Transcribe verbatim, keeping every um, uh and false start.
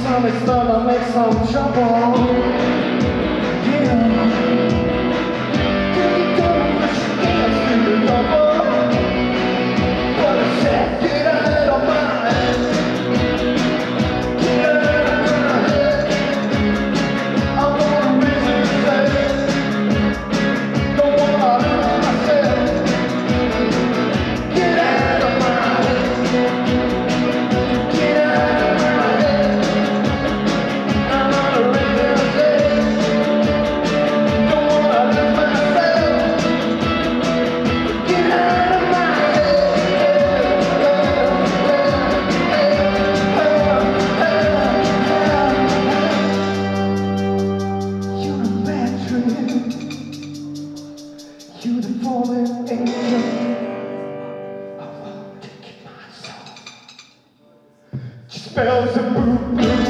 time it's done, I'll make some trouble. Yeah. Can you tell me what you dance to the double? But I said, get out of my head. Get out of my head. I want a reason to say, don't wanna lose myself. Get out of my head. Get out of my head. I'm on a reason to say, don't wanna lose myself. Get out of my you're a bad dream. You're the fallen angel. I won't take my soul. Just spells of boo boo.